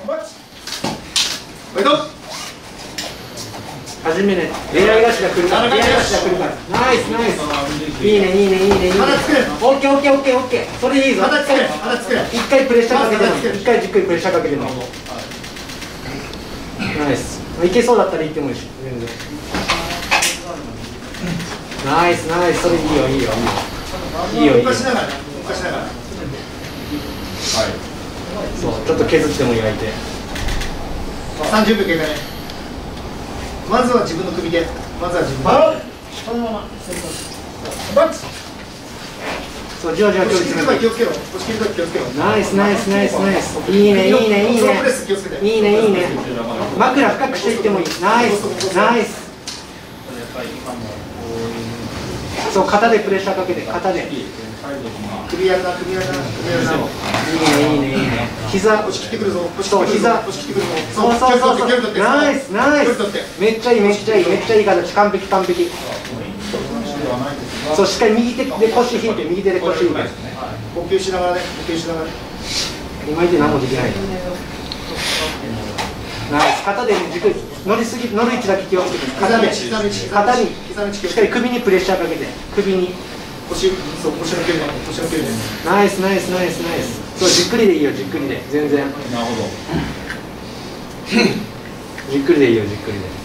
初めね、恋愛頭来るから、恋愛頭来るから。ナイスナイス。いいねいいねいいねいいね。オッケーオッケーオッケーオッケー。それいいぞ。一回プレッシャーかけても、一回じっくりプレッシャーかけても。ナイス。いけそうだったらいってもいいし、全然。ナイスナイス、それいいよいいよいいよいいよいいよ。そう、ちょっと削ってもいい相手。 30秒経過ね。まずは自分の首で、まずは自分そのまま。 そう、じわじわ距離詰めて。 気をつけろ。押し切るとき気をつけろ。 ナイスナイスナイスナイス。いいねいいねいいね。いいねいいね。枕深くしていってもいい。ナイスナイス。そう、肩でプレッシャーかけて、肩で。 首やるな、首やるな、首やるな。 いいねいいねいいね。膝押し切ってくるぞ。 そう、膝押し切ってくるぞ。 そうそうそうそう。ナイスナイス。めっちゃいいめっちゃいいめっちゃいい形。完璧完璧。そう、しっかり右手で腰引いて、右手で腰引いて。 呼吸しながらね、呼吸しながら。 今言って何もできない。ナイス。肩で軸乗りすぎ、乗る位置だけ気をつけて。肩にしっかり首にプレッシャーかけて、首に。 腰の距離ね、腰の距離ね。 ナイスナイスナイスナイス。そう、じっくりでいいよ、じっくりで、全然。なるほど。じっくりでいいよ、じっくりで。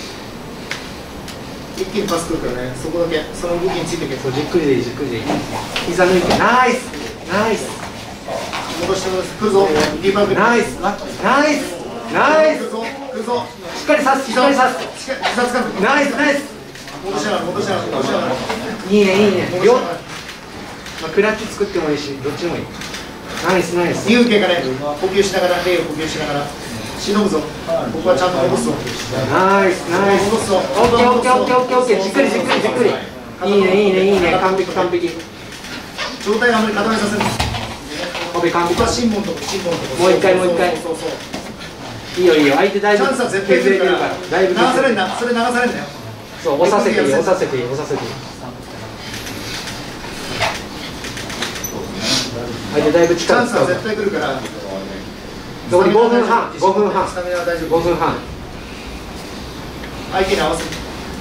一気にパスくるからね、そこだけ、その動きについていけ。 そう、じっくりでいい、じっくりでいい。膝抜いて、ナイスナイス。 戻して戻して、くるぞ。 ナイスナイスナイス。 くるぞ。 しっかり刺す、しっかり刺す。 膝つかむ。 ナイスナイス。 戻しながら、戻しながら、戻しながら。 いいねいいね。クラッチ作ってもいいし、どっちもいい。ナイスナイス。 2分経過ね、呼吸しながら、霊を呼吸しながら。しのぐぞ。ここはちゃんと戻すぞ。 ナイスナイス。 戻すぞ。 オッケーオッケーオッケーオッケーオッケー。じっくりじっくりじっくり。いいねいいねいいね。完璧完璧。 状態をあまり固めさせる。 完璧完璧。 ここは心門と心門と。 もう一回もう一回。 そうそう。 いいよいいよ。相手だいぶチャンスは絶対削れてるから。だいぶ流されるんだ。それ流されるんだよ。 そう、押させていい押させていい押させていい。相手だいぶ力使う。 チャンスは絶対来るから。 残り5分半、5分半、 スタミナは大丈夫。 5分半。 相手に合わせる。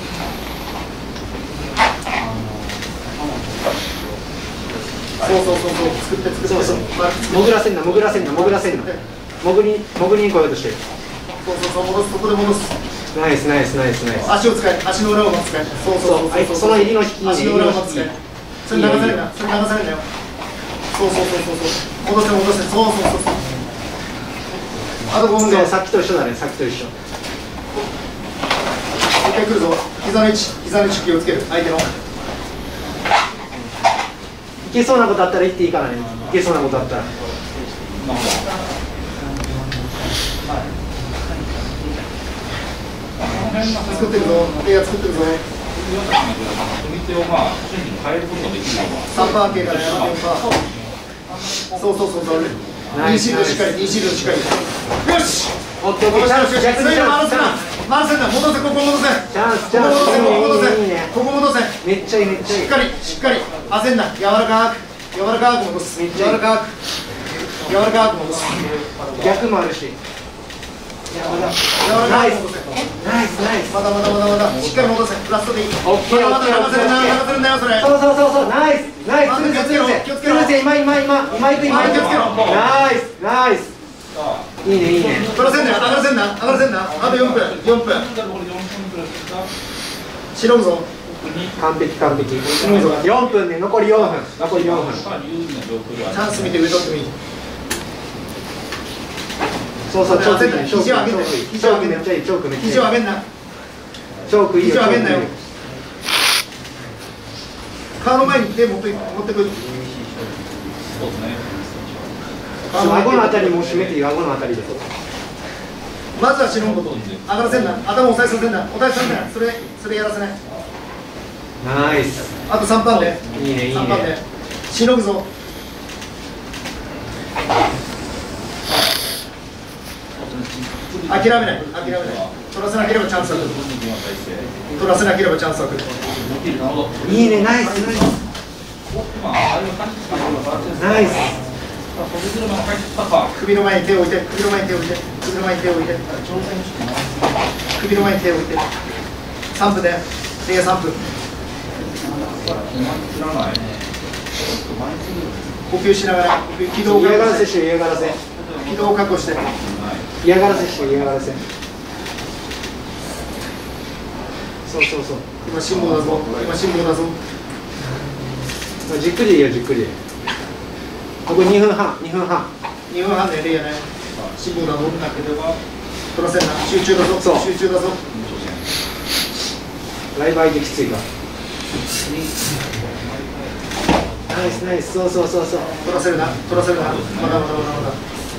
そうそうそうそう、作って作って。 そうそう。潜らせんな、潜らせんな、潜らせんな。潜りに来ようとしてる。 そうそうそう、戻す、そこで戻す。 ナイスナイスナイスナイス。 足を使え、足の裏を使え。そうそうそう。 その入りの引きに足の裏を使え。それ流されるな、それ流されるなよ。そうそうそうそう。戻せ戻せ、そうそうそうそう。あと5分で。 さっきと一緒だね、さっきと一緒。 一回来るぞ。膝の位置気をつける。相手の。 いけそうなことあったら言っていいからね。いけそうなことあったら。 作ってるぞ。手が作ってるぞ。3パー系から4パー。そうそうそうそう。2シールドしっかり、2シールドしっかり。よし。 オッケーオッケー。チャンス、逆にチャンス。 回せんな、戻せ、ここ戻せ。 チャンス、チャンス。 ここ戻せ、 いいね。 ここ戻せ。 めっちゃいい、めっちゃいい。 しっかり、しっかり。焦んな、柔らかく、柔らかく戻す。柔らかく、柔らかく戻す。 逆もあるし。 柔らかく戻せ。 ナイスナイス。 まだまだまだまだ。しっかり戻せ。ラストでいい。 オッケーオッケーオッケー。 流せるんだよ、それ。 そうそうそうそう。ナイスナイス。鶴瀬今行く今行く。ナイスナイス。いいねいいね。 取らせんなよ、上がらせんな、上がらせんな。あと4分、4分。しのぐぞ。 完璧完璧。4分ね、残り4分。残り4分。 チャンス見て上取ってみ。 そうそう、チョークいい。 肘を上げんなよ。 チョークめっちゃいい。チョークめっちゃいい。 肘を上げんな。 チョークいいよ。 肘を上げんなよ。顔の前に手持ってく。 顎のあたりも締めていい。顎のあたりで。 まずはしのぐこと。上がらせんな。頭押さえさせんな。押さえさせんな。それやらせない。 ナイス。 あと3パンで。 いいねいいね。 3パンで。しのぐぞ。諦めない。取らせなければチャンスは来る。取らせなければチャンスは来る。 いいね、ナイスナイス。ナイス。 首の前に手を置いて、首の前に手を置いて、首の前に手を置いて、首の前に手を置いて、3分で、レイ3分。呼吸しながら、気道を嫌がらせして、嫌がらせ。 気道を確保して。 嫌がらせして、嫌がらせ。そうそうそう。 今、辛抱だぞ、今、辛抱だぞ。 じっくりでいいよ、じっくりで。ここ2分半、2分半。 2分半でレイやね。辛抱だぞ。取らせんな、集中だぞ、 そう集中だぞ。 ライブ相手きついから。ナイスナイス、そうそうそうそう。 取らせるな、取らせるな。まだまだまだまだ。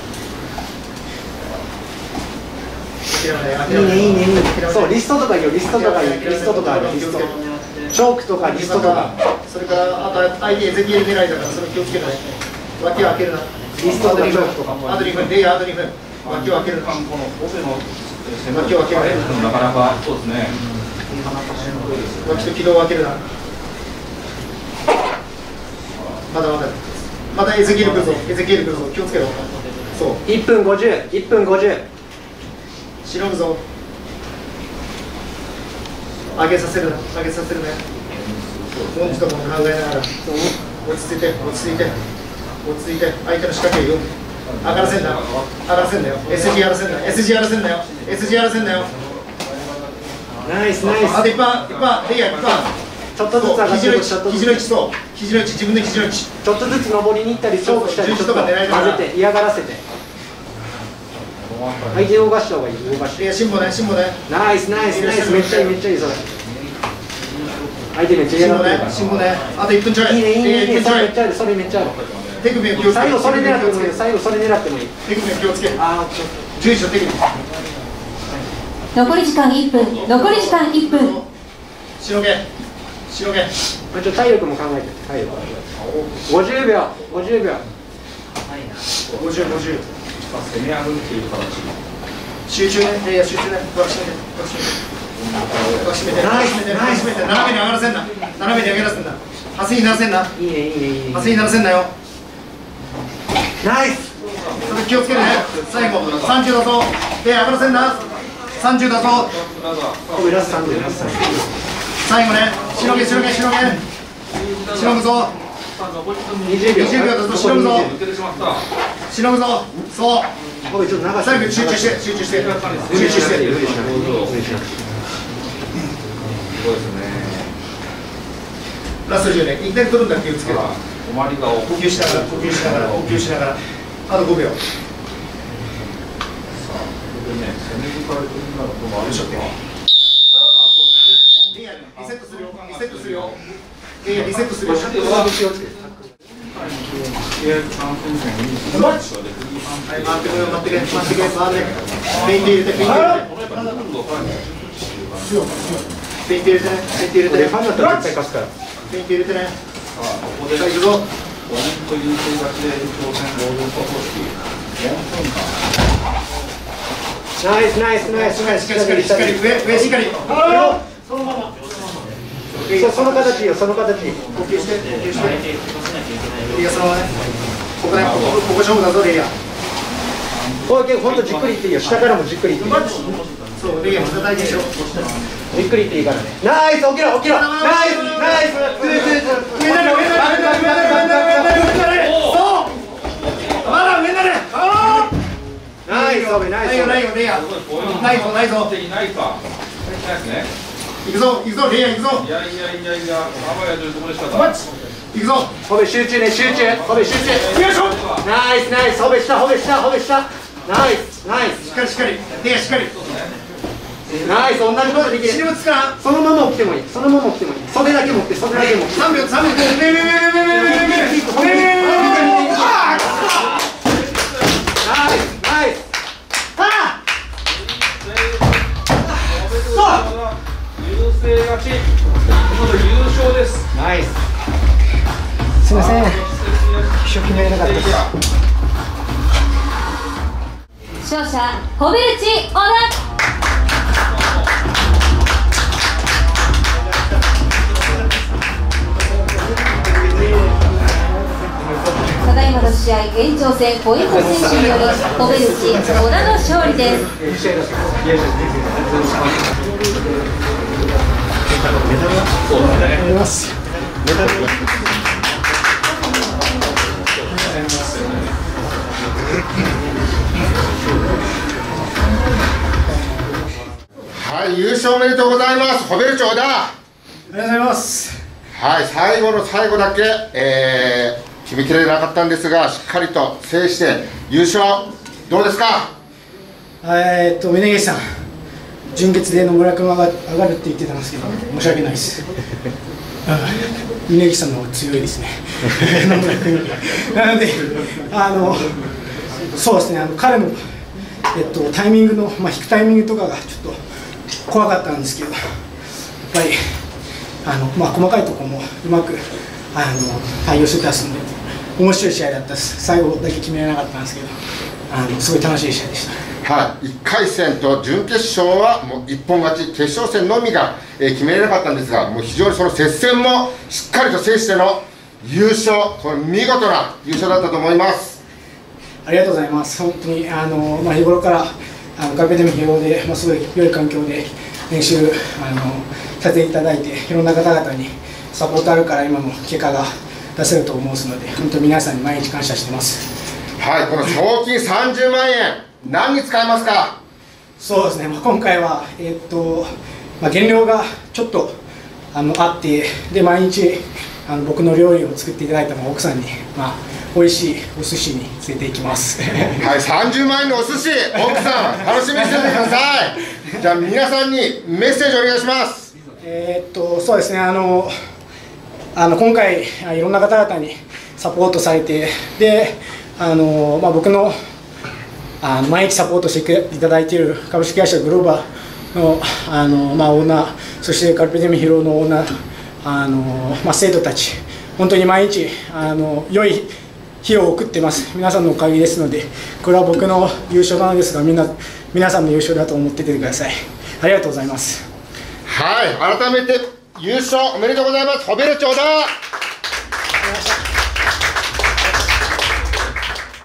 諦めない、諦めない。 いいねいいねいいね。そう、リストとかいいよ、リストとかいいよ、リストとかある、リスト。チョークとかリストとか。 それから、あと相手エゼキエル狙いだから、それ気をつけない。脇を開けるな。 リストとかチョークとか。 あと2分、レイヤーあと2分。脇を開けるな。脇を開けるな。 なかなかそうですね。 脇と軌道を開けるな。まだまだ。またエゼキエル来るぞ、エゼキエル来るぞ、気をつけろ。そう。 1分50、1分50。 しのぐぞ。上げさせるな、上げさせるね。文字とかも考えながら、落ち着いて、落ち着いて、落ち着いて、相手の仕掛けを読む。上がらせんな、上がらせんなよ。SG やらせんな、SG やらせんなよ。SG やらせんなよ。 ナイスナイス。 あと一般、レイヤー一般。 ちょっとずつ上がっていく、ちょっとずつ。 肘の位置、そう。肘の位置、自分の肘の位置。 ちょっとずつ登りに行ったり、チョークしたり、ちょっと混ぜて、嫌がらせて。相手を動かした方がいい、動かして。 いや、辛抱ね、辛抱ね。 ナイスナイスナイス、めっちゃいい、めっちゃいい、それ。相手めっちゃ嫌がってるから。 辛抱ね、あと1分ちょい。 いいね、いいね、いいね、それめっちちゃある、それめっちゃある。 手首を気をつけ最後それ狙ってもいいよ、最後それ狙ってもいい。 手首を気をつけ。 ああ、 十字の手首。 残り時間1分、残り時間1分。 しのげ、しのげ。 ちょっと体力も考えて、体力。50秒、50秒。 50、50。 攻め上がるっていう形。 集中ね、いや、集中ね。脇締めて、脇締めて。脇締めて、脇締めて、斜めに上がらせんな。斜めに上げらせんな。はすにならせんな。 いいね、いいね、いいね。 はすにならせんなよ。 ナイス。 それ気をつけてね。最後、30だぞ。で、上がらせんな。30だぞ。 これラス30、ラス30。 最後ね、しのげ、しのげ、しのげ。しのぐぞ。 20秒。 20秒だぞ、しのぐぞ。しのぐぞ。そう。 これちょっと長最後集中して、集中して。集中して。 無理しなくていい、無理しなくていい。 すごいですね。 ラスト10ね、1点取るんだけ気をつけろ。 止まりが呼吸しながら、呼吸しながら、呼吸しながら。あと5秒。 攻め抜かれてるんだろうともあるでしょうか。 リセットするよ、リセットするよ。リセットするよ。はい、回ってこよう、回ってけ、回ってけ、回って。ペイント入れて、ペイント入れて。ペイント入れてね、ペイント入れてね。 ファンだったら絶対勝つから。 ペイント入れてね。 ここでさあ、行くぞ。 ポイント優勢勝ちで挑戦ゴールド方式4分間。 ナイスナイスナイスナイス。 しっかり、しっかり、上しっかり。そのまま。 その形よ、その形。 呼吸して、呼吸して。いいよ、そのままね。ここね、ここ勝負だぞ、レイヤー。 これほんとじっくりいっていいよ、下からもじっくりいっていいよ。 そう、レイヤー、また体験しろ。 じっくりいっていいからね。ナイス、起きろ、起きろ。ナイス、ナイス。 上なれ、上なれ、上なれ、上なれ、上なれ、上なれ。そう。まだ上なれ。 ナイス、オベ、ナイス。 ないよ、ないよ、レイヤー。ないぞ、ないぞ。 ないか。ないですね。 行くぞ、行くぞ、レイヤー行くぞ。 いやいやいやいや、あばやというところでしかマッチ。行くぞ。 オベ集中ね、集中。オベ集中。 よいしょ。 ナイス、ナイス。オベ下、オベ下、オベ下。ナイス、ナイス。 しっかり、しっかり。レイヤーしっかり。 ナイス、同じことできる。 死ぬつかな。 そのまま起きてもいい。そのまま起きてもいい。袖だけ持って、袖だけ持って。 3秒、3秒。 優勢勝ち。優勝です。 ナイス。すみません。一生懸命やらなかったです。 勝者ホベルチ小田。ただい回の試合延長戦ポイント選手によりホベルチ小田の勝利です。 はい、優勝おめでとうございます。ホベルチ小田。 ありがとうございます。 はい、最後の最後だけ、決めきれなかったんですが、しっかりと制して優勝どうですか。 峯岸さん、準決で野村君が上がるって言ってたんですけど、申し訳ないです。峯岸さんの方が強いですね。野村君より。なので、そうですね、彼の、タイミングの、引くタイミングとかがちょっと怖かったんですけど、やっぱり細かいところもうまく対応してたんで、面白い試合だったです。最後だけ決められなかったんですけど、すごい楽しい試合でした。 はい、1回戦と準決勝はもう一本勝ち、決勝戦のみが、決められなかったんですが、もう非常にその接戦もしっかりと制しての優勝、これ見事な優勝だったと思います。 ありがとうございます。本当に日頃からカルペディウム広尾ですごい良い環境で練習させていただいて、いろんな方々にサポートあるから今も結果が出せると思いますので、本当に皆さんに毎日感謝してます。 はい、この賞金30万円、何に使いますか。 そうですね、今回は、減量がちょっとあって、で毎日僕の料理を作っていただいた奥さんに、美味しいお寿司に連れて行きます。 はい、30万円のお寿司、奥さん楽しみにしててください。じゃあ皆さんにメッセージお願いします。 そうですね、今回いろんな方々にサポートされて、で僕の毎日サポートしていただいている株式会社グローバーのオーナー、そしてカルペディウム広尾のオーナー、生徒たち、本当に毎日良い日を送ってます。皆さんのおかげですので、これは僕の優勝なのですが、皆さんの優勝だと思っててください。ありがとうございます。 はい、改めて優勝おめでとうございます。ホベルチ小田。